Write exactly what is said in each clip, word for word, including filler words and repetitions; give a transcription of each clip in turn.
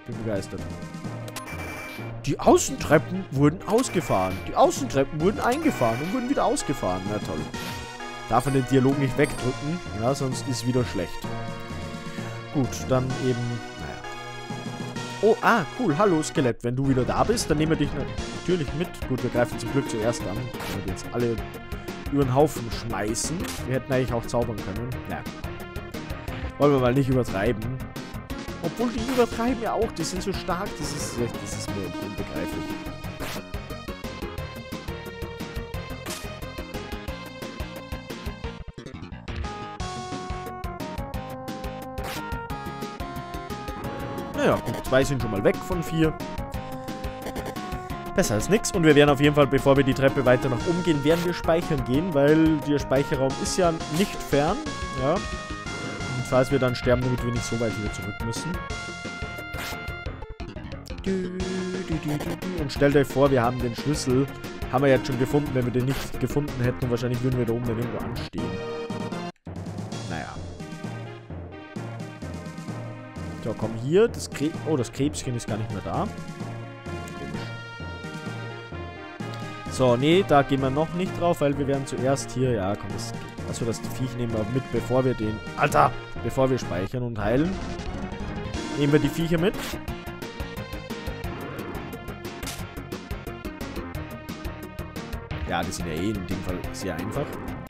Bin begeistert. Die Außentreppen wurden ausgefahren. Die Außentreppen wurden eingefahren und wurden wieder ausgefahren. Na toll. Darf man den Dialog nicht wegdrücken, ja, sonst ist wieder schlecht. Gut, dann eben, naja. Oh, ah, cool. Hallo, Skelett. Wenn du wieder da bist, dann nehmen wir dich natürlich mit. Gut, wir greifen zum Glück zuerst an. Wenn wir jetzt alle über den Haufen schmeißen. Wir hätten eigentlich auch zaubern können. Naja. Wollen wir mal nicht übertreiben. Obwohl, die übertreiben ja auch. Die sind so stark. Das ist, das ist mir unbegreiflich. Naja, gut. Zwei sind schon mal weg von vier. Besser als nix. Und wir werden auf jeden Fall, bevor wir die Treppe weiter nach oben gehen, werden wir speichern gehen, weil der Speicherraum ist ja nicht fern. Ja. Und falls wir dann sterben, damit wir nicht so weit wieder zurück müssen. Und stellt euch vor, wir haben den Schlüssel. Haben wir jetzt schon gefunden. Wenn wir den nicht gefunden hätten, wahrscheinlich würden wir da oben dann irgendwo anstehen. Naja. So, komm hier. Das Kre oh, das Krebschen ist gar nicht mehr da. So, nee, da gehen wir noch nicht drauf, weil wir werden zuerst hier, ja, komm, das, achso, das Viech nehmen wir mit, bevor wir den, Alter, bevor wir speichern und heilen. Nehmen wir die Viecher mit. Ja, die sind ja eh in dem Fall sehr einfach.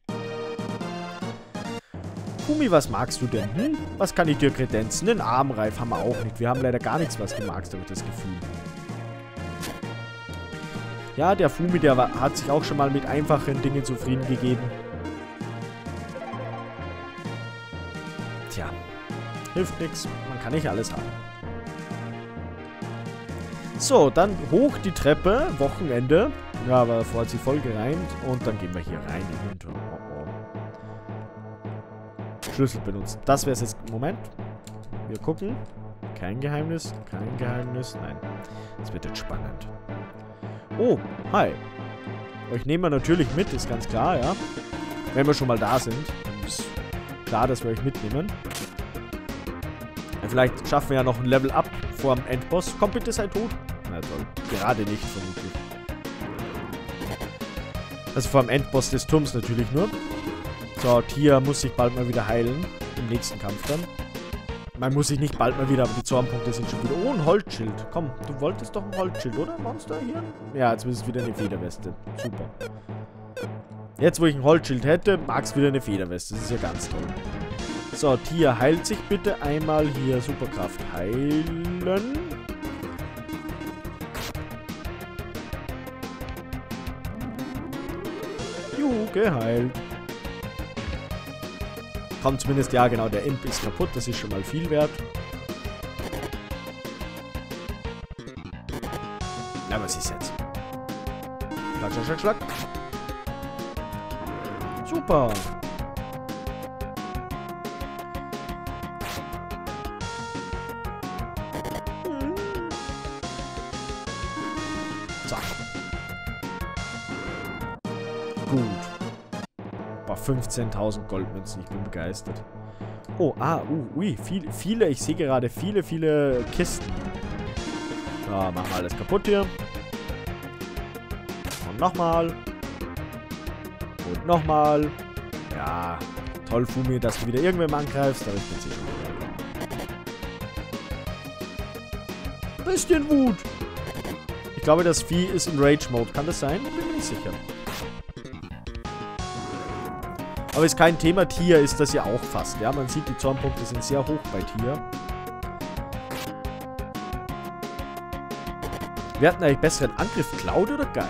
Kumi, was magst du denn? Hm? Was kann ich dir kredenzen? Den Armreif haben wir auch nicht. Wir haben leider gar nichts, was du magst, habe ich das Gefühl. Ja, der Fumi, der war, hat sich auch schon mal mit einfachen Dingen zufrieden gegeben. Tja, hilft nichts. Man kann nicht alles haben. So, dann hoch die Treppe. Wochenende. Ja, aber vorher hat sie voll gereimt. Und dann gehen wir hier rein in den Turm. Oh, oh. Schlüssel benutzen. Das wäre es jetzt. Moment. Wir gucken. Kein Geheimnis. Kein Geheimnis. Nein. Es wird jetzt spannend. Oh, hi. Euch nehmen wir natürlich mit, ist ganz klar, ja. Wenn wir schon mal da sind. Ist klar, dass wir euch mitnehmen. Ja, vielleicht schaffen wir ja noch ein Level up vor dem Endboss. Komm bitte, sei tot. Na toll. Gerade nicht, vermutlich. Also vor dem Endboss des Turms natürlich nur. So, Tia muss sich bald mal wieder heilen. Im nächsten Kampf dann. Man muss sich nicht bald mal wieder, aber die Zornpunkte sind schon wieder. Oh, ein Holzschild. Komm, du wolltest doch ein Holzschild, oder, Monster hier? Ja, jetzt ist es wieder eine Federweste. Super. Jetzt, wo ich ein Holzschild hätte, mag es wieder eine Federweste. Das ist ja ganz toll. So, Tia, heilt sich bitte einmal hier. Superkraft heilen. Juhu, geheilt. Kommt zumindest, ja genau, der Imp ist kaputt, das ist schon mal viel wert. Na, was ist jetzt? Schlag, schlag, schlag, schlag. Super. Hm. So. Gut. fünfzehntausend Goldmünzen, ich bin begeistert. Oh, ah, uh, ui, viel, viele, ich sehe gerade viele, viele Kisten. So, machen wir alles kaputt hier. Und nochmal. Und nochmal. Ja, toll, Fumi, dass du wieder irgendwem angreifst, aber ich bin sicher. Ein bisschen Wut. Ich glaube, das Vieh ist in Rage-Mode. Kann das sein? Ich bin mir nicht sicher. Aber ist kein Thema. Tia ist das ja auch fast. Ja, man sieht, die Zornpunkte sind sehr hoch bei Tia. Wir hatten eigentlich besseren Angriff. Cloud oder Guy?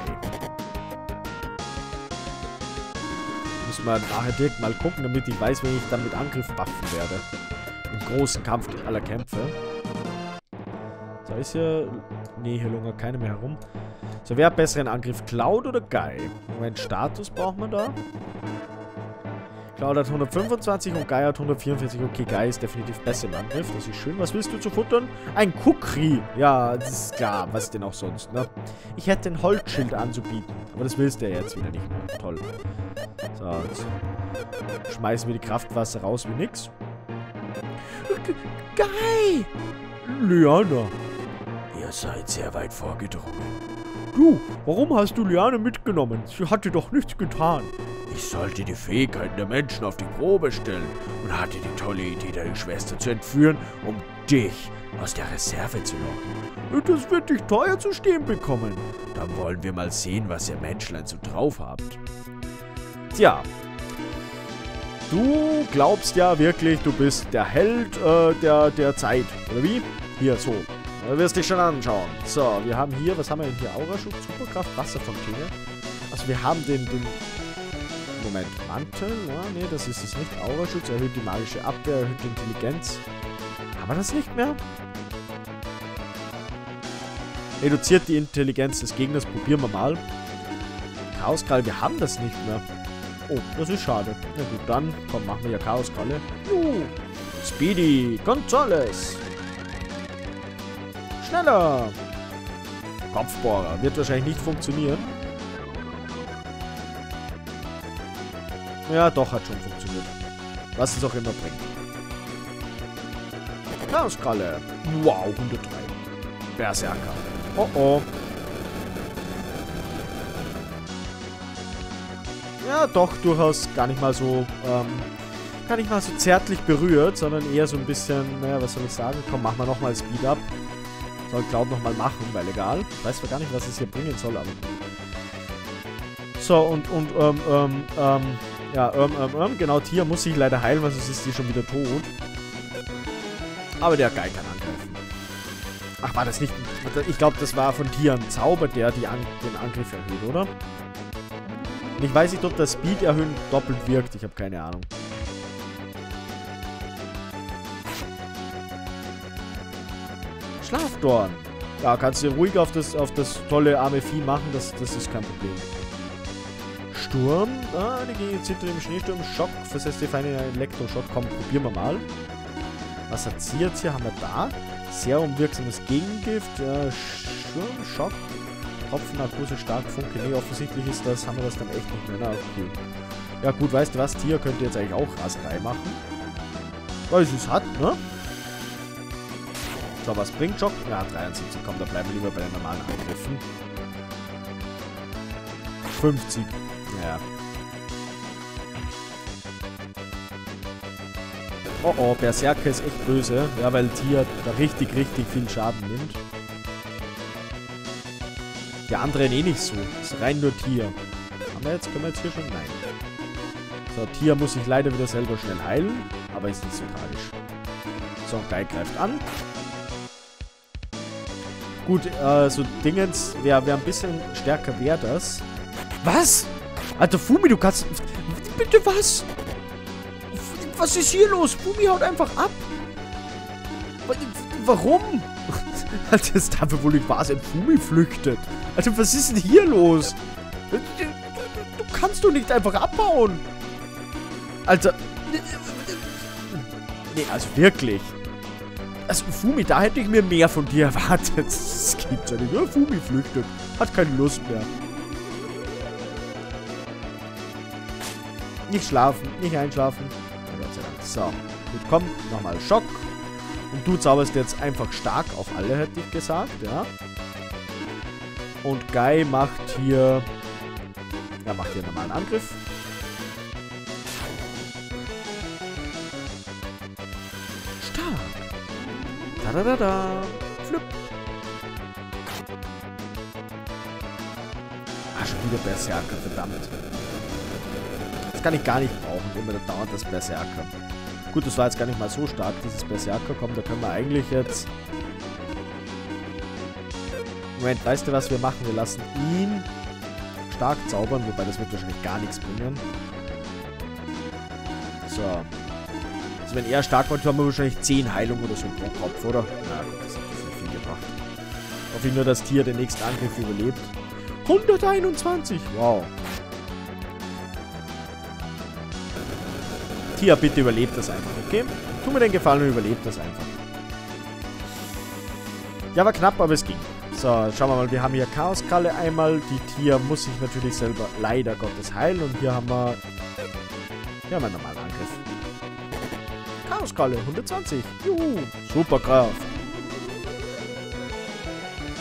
Müssen wir nachher direkt mal gucken, damit ich weiß, wenn ich dann mit Angriff buffen werde. Im großen Kampf aller Kämpfe. So, ist hier... Nee, hier lungert keiner mehr herum. So, wer hat besseren Angriff? Cloud oder Guy? Moment, Status braucht man da. Cloud hat hundertfünfundzwanzig und Guy hat hundertvierundvierzig. Okay, Guy ist definitiv besser im Angriff. Das ist schön. Was willst du zu futtern? Ein Kukri. Ja, das ist klar. Was denn auch sonst, ne? Ich hätte ein Holzschild anzubieten. Aber das willst du ja jetzt wieder nicht mehr. Toll. So, jetzt schmeißen wir die Kraftwasser raus wie nix. Guy! Liana. Ihr seid sehr weit vorgedrungen. Du, warum hast du Liane mitgenommen? Sie hatte doch nichts getan. Ich sollte die Fähigkeiten der Menschen auf die Probe stellen und hatte die tolle Idee, deine Schwester zu entführen, um dich aus der Reserve zu locken. Das wird dich teuer zu stehen bekommen. Dann wollen wir mal sehen, was ihr Menschlein so drauf habt. Tja. Du glaubst ja wirklich, du bist der Held äh, der, der Zeit. Oder wie? Hier, so. Du wirst dich schon anschauen. So, wir haben hier, was haben wir denn hier? Auraschutz, Superkraft, Wasserfontäne. Also wir haben den, den... Moment, Mantel? Ja, nee, das ist es nicht. Auraschutz erhöht die magische Abwehr, erhöht die Intelligenz. Haben wir das nicht mehr? Reduziert die Intelligenz des Gegners. Probieren wir mal. Chaoskralle, wir haben das nicht mehr. Oh, das ist schade. Na gut, dann, komm, machen wir ja Chaoskralle. Juhu. Speedy Gonzales. Schneller. Kopfbohrer. Wird wahrscheinlich nicht funktionieren. Ja, doch, hat schon funktioniert. Was es auch immer bringt. Chaoskralle. Wow, hundertdrei. Berserker. Oh oh. Ja, doch, durchaus gar nicht mal so, ähm, gar nicht mal so zärtlich berührt, sondern eher so ein bisschen, naja, was soll ich sagen? Komm, mach mal nochmal Speed Up. Soll Cloud nochmal machen, weil egal. Ich weiß zwar gar nicht, was es hier bringen soll, aber gut. So, und, und, ähm, ähm, ähm, ja, ähm, ähm, ähm, genau, Tia muss sich leider heilen, weil sonst ist die schon wieder tot. Aber der Guy kann angreifen. Ach, war das nicht, ich glaube, das war von Tia ein Zauber, der die An den Angriff erhöht, oder? Und ich weiß nicht, ob das Speed erhöhen doppelt wirkt, ich habe keine Ahnung. Schlafdorn. Ja, kannst du ruhig auf das, auf das tolle arme Vieh machen, das, das ist kein Problem. Sturm. Ah, die gegen Zitter im Schneesturm. Schock. Versetzt die feine Elektroschock. Komm, probieren wir mal. Was hat sie jetzt hier? Haben wir da? Sehr unwirksames Gegengift. Ja, Sturm, Schock. Tropfen, Narkose, stark, Funke. Nee, offensichtlich ist das, haben wir das dann echt nicht mehr. Na, okay. Ja gut, weißt du was? Tia könnte jetzt eigentlich auch Raserei machen. Weil sie es hat, ne? So, was bringt Schock? Ja, dreiundsiebzig. Komm, da bleiben wir lieber bei den normalen Angriffen. fünfzig. Ja. Oh oh, Berserker ist echt böse. Ja, weil Tia da richtig, richtig viel Schaden nimmt. Die anderen eh nicht so. Das ist rein nur Tia. Haben wir jetzt, können wir jetzt hier schon? Nein. So, Tia muss sich leider wieder selber schnell heilen. Aber ist nicht so tragisch. So, Guy greift an. Gut, äh, so Dingens, wer wär ein bisschen stärker wäre das. Was? Alter, Fumi, du kannst... Bitte was? Was ist hier los? Fumi haut einfach ab. Warum? Alter, das darf wohl nicht wahr sein. Fumi flüchtet. Alter, was ist denn hier los? Du, du, du kannst doch nicht einfach abbauen. Alter. Nee, also wirklich. Also, Fumi, da hätte ich mir mehr von dir erwartet. Das gibt's ja nicht. Ja, Fumi flüchtet. Hat keine Lust mehr. Nicht schlafen, nicht einschlafen. Gott sei Dank. So, gut, komm, nochmal Schock. Und du zauberst jetzt einfach stark auf alle, hätte ich gesagt, ja. Und Guy macht hier... Ja, macht hier nochmal einen Angriff. Stark. Da da da da. Flip. Ah, schon wieder Berserker, verdammt. Das kann ich gar nicht brauchen, immer dauert das Berserker. Gut, das war jetzt gar nicht mal so stark, dieses Berserker. Komm, da können wir eigentlich jetzt... Moment, weißt du was wir machen? Wir lassen ihn stark zaubern, wobei das wird wahrscheinlich gar nichts bringen. So. Also wenn er stark macht, haben wir wahrscheinlich zehn Heilungen oder so pro Kopf, oder? Na gut, das hat das nicht viel gebracht. Hoffe ich nur, dass Tia den nächsten Angriff überlebt. hunderteinundzwanzig! Wow. Tia, bitte überlebt das einfach, okay? Tu mir den Gefallen und überlebt das einfach. Ja, war knapp, aber es ging. So, schauen wir mal, wir haben hier Chaoskralle einmal. Die Tia muss sich natürlich selber leider Gottes heilen. Und hier haben wir... Hier haben wir einen normalen Angriff. Chaoskralle, hundertzwanzig. Juhu, super Kraft.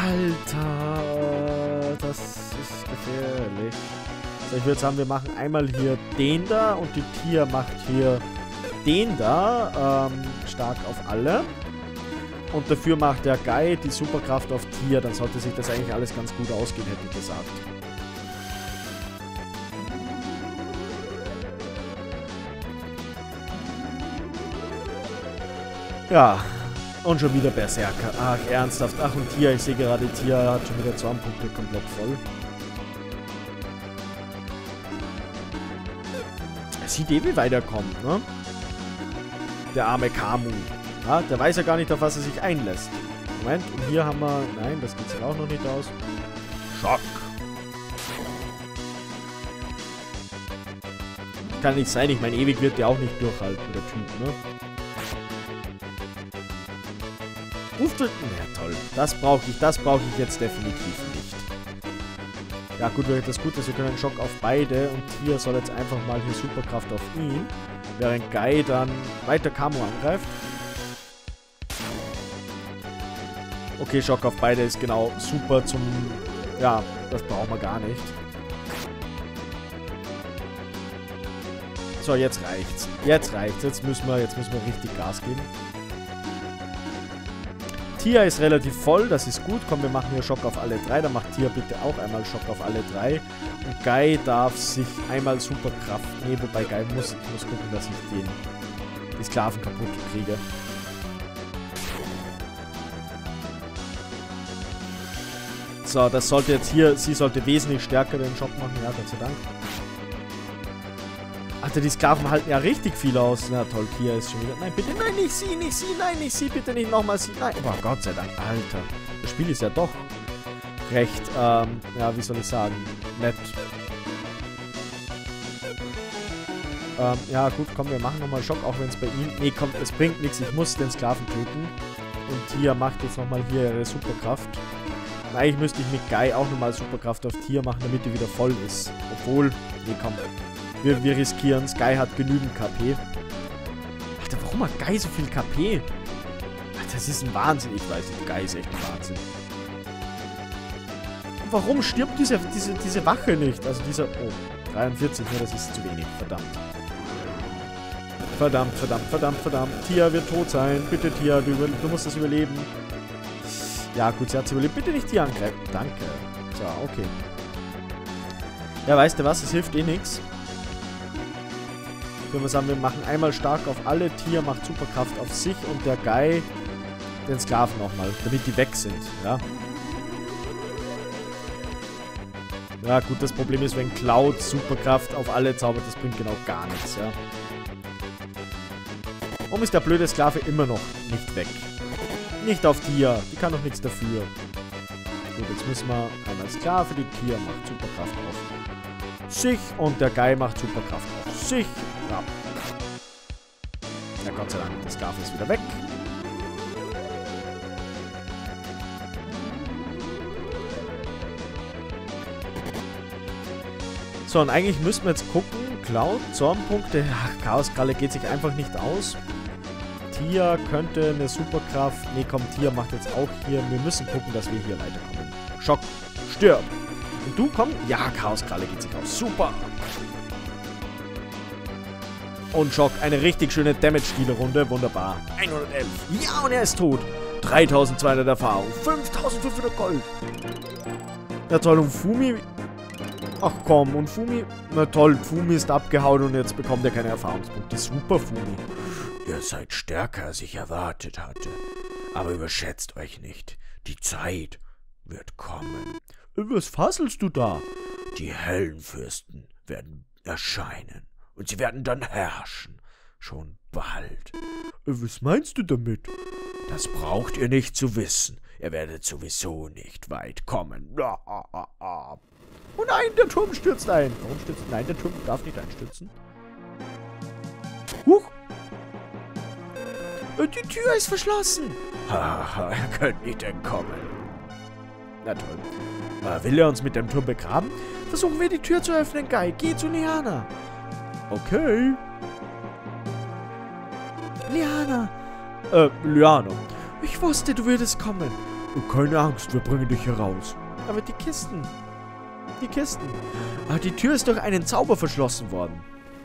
Alter, das ist gefährlich. So, ich würde sagen, wir machen einmal hier den da und die Tia macht hier den da ähm, stark auf alle. Und dafür macht der Guy die Superkraft auf Tia. Dann sollte sich das eigentlich alles ganz gut ausgehen, hätte ich gesagt. Ja, und schon wieder Berserker. Ach, ernsthaft. Ach, und Tia, ich sehe gerade, Tia hat schon wieder Zornpunkte komplett voll. Er sieht eh, wie weit er kommt, ne? Der arme Kamu. Ja, der weiß ja gar nicht, auf was er sich einlässt. Moment, und hier haben wir... Nein, das geht sich auch noch nicht aus. Schock. Kann nicht sein, ich meine, ewig wird der auch nicht durchhalten, der Typ, ne? Ruf drücken, ja toll. Das brauche ich, das brauche ich jetzt definitiv nicht. Ja gut, das Gute ist, wir können einen Schock auf beide und hier soll jetzt einfach mal hier Superkraft auf ihn, während Guy dann weiter Kamo angreift. Okay, Schock auf beide ist genau super zum... Ja, das brauchen wir gar nicht. So, jetzt reicht's. Jetzt reicht's. Jetzt müssen wir, jetzt müssen wir richtig Gas geben. Tia ist relativ voll, das ist gut. Komm, wir machen hier Schock auf alle drei. Dann macht Tia bitte auch einmal Schock auf alle drei. Und Guy darf sich einmal Superkraft... Nee, wobei Guy muss... Ich muss gucken, dass ich den... die Sklaven kaputt kriege. So, das sollte jetzt hier... Sie sollte wesentlich stärker den Schock machen. Ja, Gott sei Dank. Alter, die Sklaven halten ja richtig viel aus. Na toll, Tia ist schon wieder... Nein, bitte, nein, nicht sie, nicht sie, nein, nicht sie, bitte nicht nochmal sie. Nein, oh Gott sei Dank, Alter. Das Spiel ist ja doch recht, ähm, ja, wie soll ich sagen, nett. Ähm, ja gut, komm, wir machen nochmal Schock, auch wenn es bei ihm... Nee, komm, es bringt nichts, ich muss den Sklaven töten. Und Tia macht jetzt nochmal hier ihre Superkraft. Und eigentlich müsste ich mit Guy auch nochmal Superkraft auf Tia machen, damit die wieder voll ist. Obwohl, nee, komm. Wir, wir riskieren es. Guy hat genügend K P. Alter, warum hat Guy so viel K P? Alter, das ist ein Wahnsinn. Ich weiß nicht, Guy ist echt ein Wahnsinn. Und warum stirbt diese, diese, diese Wache nicht? Also dieser... Oh, dreiundvierzig, ne, das ist zu wenig. Verdammt. Verdammt, verdammt, verdammt, verdammt. Tia wird tot sein. Bitte, Tia, du, du musst das überleben. Ja, gut, sie hat es überlebt. Bitte nicht Tia angreifen. Danke. So, okay. Ja, weißt du was? Es hilft eh nichts. Ich würde sagen, wir machen einmal stark auf alle. Tia macht Superkraft auf sich und der Guy den Sklaven nochmal, damit die weg sind, ja. Ja, gut, das Problem ist, wenn Cloud Superkraft auf alle zaubert, das bringt genau gar nichts, ja. Warum ist der blöde Sklave immer noch nicht weg? Nicht auf Tia, die kann doch nichts dafür. Gut, jetzt müssen wir einmal Sklave, die Tia macht Superkraft auf sich und der Guy macht Superkraft auf sich. Ja. Ja, Gott sei Dank, der Sklave ist wieder weg. So, und eigentlich müssten wir jetzt gucken. Cloud, Zornpunkte. Ach, Chaoskralle geht sich einfach nicht aus. Tia könnte eine Superkraft... Nee, komm, Tia macht jetzt auch hier. Wir müssen gucken, dass wir hier weiterkommen. Schock, stirb. Und du, komm. Ja, Chaoskralle geht sich aus. Super. Und Schock, eine richtig schöne Damage-Dealer-Runde. Wunderbar. hundertelf. Ja, und er ist tot. dreitausendzweihundert Erfahrung. fünftausendfünfhundert Gold. Ja, toll. Und Fumi... Ach komm, und Fumi... Na toll, Fumi ist abgehauen und jetzt bekommt er keine Erfahrungspunkte. Super, Fumi. Ihr seid stärker, als ich erwartet hatte. Aber überschätzt euch nicht. Die Zeit wird kommen. Was fasselst du da? Die Höllenfürsten werden erscheinen. Und sie werden dann herrschen. Schon bald. Was meinst du damit? Das braucht ihr nicht zu wissen. Ihr werdet sowieso nicht weit kommen. Oh nein, der Turm stürzt ein. Warum stürzt? Nein, der Turm darf nicht einstürzen. Huch. Die Tür ist verschlossen. Haha, er könnte nicht entkommen. Na toll. Will er uns mit dem Turm begraben? Versuchen wir die Tür zu öffnen, Guy. Geh zu Liana. Okay. Liana. Äh, Liana. Ich wusste, du würdest kommen. Keine Angst, wir bringen dich hier raus. Aber die Kisten. Die Kisten. Ah, die Tür ist durch einen Zauber verschlossen worden.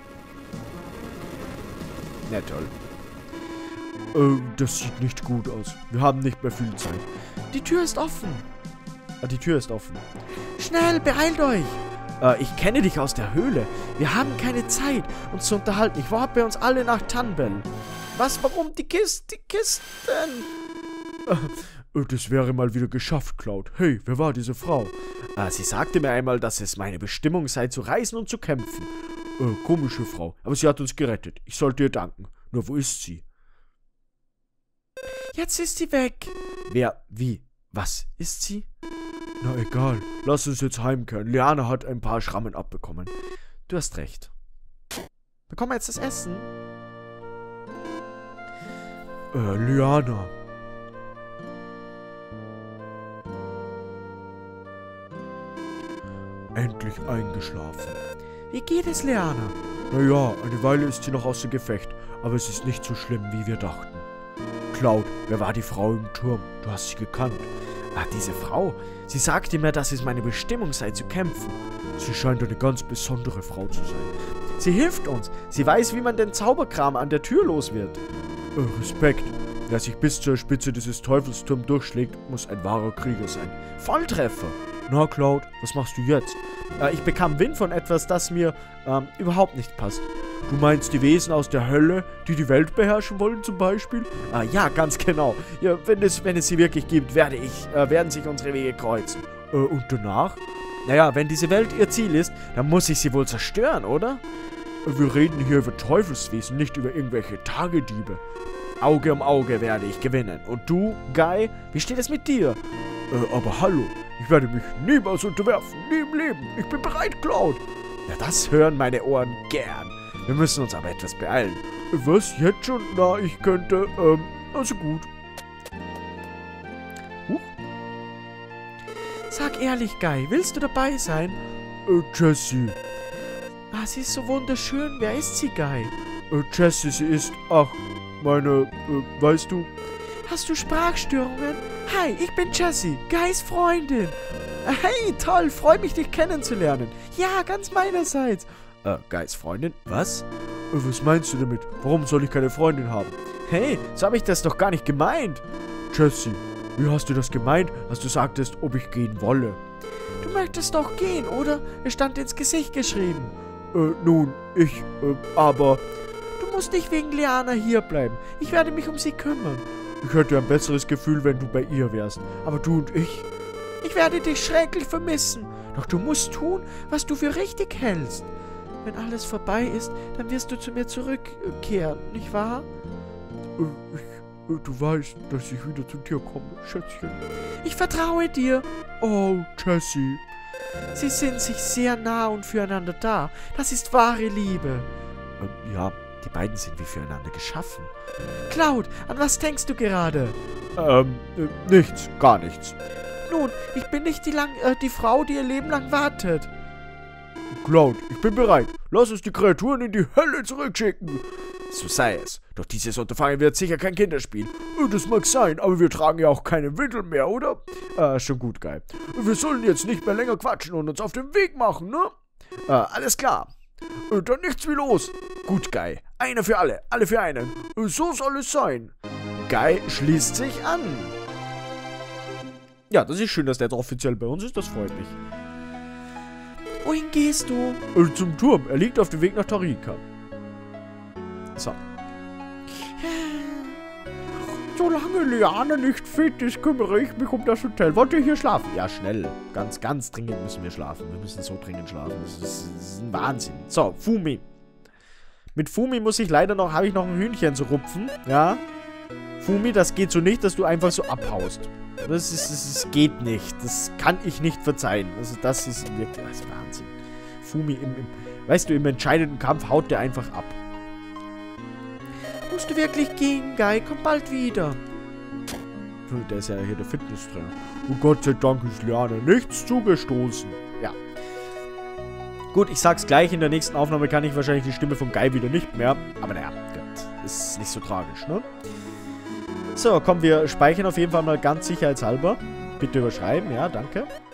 Na toll. Äh, das sieht nicht gut aus. Wir haben nicht mehr viel Zeit. Die Tür ist offen. Ah, die Tür ist offen. Schnell, beeilt euch. Äh, ich kenne dich aus der Höhle. Wir haben keine Zeit, uns zu unterhalten. Ich warte bei uns alle nach Tanbel. Was, warum die Kisten? Die Kisten? Äh, das wäre mal wieder geschafft, Cloud. Hey, wer war diese Frau? Äh, sie sagte mir einmal, dass es meine Bestimmung sei, zu reisen und zu kämpfen. Äh, komische Frau. Aber sie hat uns gerettet. Ich sollte ihr danken. Nur wo ist sie? Jetzt ist sie weg. Wer? Wie? Was? Ist sie? Na egal. Lass uns jetzt heimkehren. Liana hat ein paar Schrammen abbekommen. Du hast recht. Bekommen wir jetzt das Essen? Äh, Liana. Endlich eingeschlafen. Wie geht es, Liana? Naja, eine Weile ist sie noch außer Gefecht, aber es ist nicht so schlimm, wie wir dachten. Cloud, wer war die Frau im Turm? Du hast sie gekannt. Ah, diese Frau. Sie sagte mir, dass es meine Bestimmung sei, zu kämpfen. Sie scheint eine ganz besondere Frau zu sein. Sie hilft uns. Sie weiß, wie man den Zauberkram an der Tür los wird. Äh, Respekt. Wer sich bis zur Spitze dieses Teufelsturms durchschlägt, muss ein wahrer Krieger sein. Volltreffer. Na, Cloud, was machst du jetzt? Äh, ich bekam Wind von etwas, das mir ähm, überhaupt nicht passt. Du meinst die Wesen aus der Hölle, die die Welt beherrschen wollen zum Beispiel? Ah, ja, ganz genau. Ja, wenn es, wenn es sie wirklich gibt, werde ich, äh, werden sich unsere Wege kreuzen. Äh, und danach? Naja, wenn diese Welt ihr Ziel ist, dann muss ich sie wohl zerstören, oder? Äh, wir reden hier über Teufelswesen, nicht über irgendwelche Tagediebe. Auge um Auge werde ich gewinnen. Und du, Guy, wie steht es mit dir? Äh, aber hallo, ich werde mich niemals unterwerfen, nie im Leben. Ich bin bereit, Cloud. Na, das hören meine Ohren gern. Wir müssen uns aber etwas beeilen. Was, jetzt schon? Na, ich könnte, ähm, also gut. Huch. Sag ehrlich, Guy, willst du dabei sein? Äh, Jessie. Ah, sie ist so wunderschön. Wer ist sie, Guy? Äh, Jessie, sie ist, ach, meine, äh, weißt du... Hast du Sprachstörungen? Hi, ich bin Jessie, Guys Freundin. Hey, toll, freue mich, dich kennenzulernen. Ja, ganz meinerseits. Äh, Guys Freundin? Was? Äh, was meinst du damit? Warum soll ich keine Freundin haben? Hey, so habe ich das doch gar nicht gemeint. Jessie, wie hast du das gemeint, als du sagtest, ob ich gehen wolle? Du möchtest doch gehen, oder? Es stand ins Gesicht geschrieben. Äh, nun, ich, äh, aber... Du musst nicht wegen Liana hierbleiben. Ich werde mich um sie kümmern. Ich hätte ein besseres Gefühl, wenn du bei ihr wärst. Aber du und ich... Ich werde dich schrecklich vermissen. Doch du musst tun, was du für richtig hältst. Wenn alles vorbei ist, dann wirst du zu mir zurückkehren, nicht wahr? Äh, ich, äh, du weißt, dass ich wieder zu dir komme, Schätzchen. Ich vertraue dir. Oh, Jessie. Sie sind sich sehr nah und füreinander da. Das ist wahre Liebe. Ähm, ja... Die beiden sind wie füreinander geschaffen. Cloud, an was denkst du gerade? Ähm, äh, nichts, gar nichts. Nun, ich bin nicht die, lang, äh, die Frau, die ihr Leben lang wartet. Cloud, ich bin bereit. Lass uns die Kreaturen in die Hölle zurückschicken. So sei es. Doch dieses Unterfangen wird sicher kein Kinderspiel. Das mag sein, aber wir tragen ja auch keine Windel mehr, oder? Äh, schon gut, Guy. Wir sollen jetzt nicht mehr länger quatschen und uns auf den Weg machen, ne? Äh, alles klar. Äh, dann nichts wie los. Gut, Guy. Einer für alle, alle für einen. Äh, so soll es sein. Guy schließt sich an. Ja, das ist schön, dass der jetzt offiziell bei uns ist. Das freut mich. Wohin gehst du? Äh, zum Turm. Er liegt auf dem Weg nach Tarika. So. Solange Liana nicht fit ist, kümmere ich mich um das Hotel. Wollt ihr hier schlafen? Ja, schnell. Ganz, ganz dringend müssen wir schlafen. Wir müssen so dringend schlafen. Das ist, das ist ein Wahnsinn. So, Fumi. Mit Fumi muss ich leider noch, habe ich noch ein Hühnchen zu rupfen. Ja. Fumi, das geht so nicht, dass du einfach so abhaust. Das ist, das, das geht nicht. Das kann ich nicht verzeihen. Also das ist wirklich, das ist Wahnsinn. Fumi, im, im, weißt du, im entscheidenden Kampf haut der einfach ab. Musst du wirklich gehen, Guy? Komm bald wieder. Der ist ja hier der Fitnesstrainer. Und Gott sei Dank ist Liana nichts zugestoßen. Ja. Gut, ich sag's gleich, in der nächsten Aufnahme kann ich wahrscheinlich die Stimme von Guy wieder nicht mehr. Aber naja, gut. ist nicht so tragisch, ne? So, komm, wir speichern auf jeden Fall mal ganz sicherheitshalber. Bitte überschreiben, ja, danke.